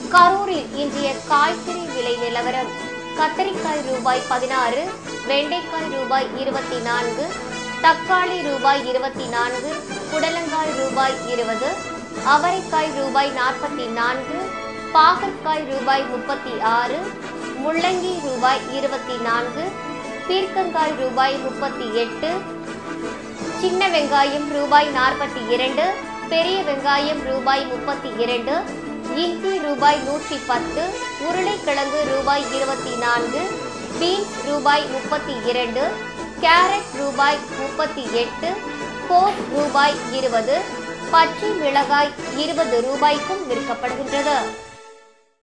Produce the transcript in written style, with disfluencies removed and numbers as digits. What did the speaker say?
கரூரில் இன்றைய காய்கறி விலை நிலவரம். கத்தரிக்காய் ரூபாய் 16, வெண்டைக்காய் ரூபாய் 24, தக்காளி ரூபாய் 24, புடலங்காய் ரூபாய் 20, அவரைக்காய் ரூபாய் 44, பாகற்காய் ரூபாய் 36, முள்ளங்கி ரூபாய் 24, பீர்க்கங்காய் ரூபாய் 38, சின்ன வெங்காயம் ரூபாய் 42, பெரிய வெங்காயம் ரூபாய் 32, இஞ்சி ரூபாய் 110, உருளைக்கிழங்கு ரூபாய் 24, பீன்ஸ் ரூபாய் 32, கேரட் ரூபாய் 38, கோஸ் ரூபாய் 20, பச்சை மிளகாய் 20 ரூபாய்க்கும் விற்கப்படுகின்றது.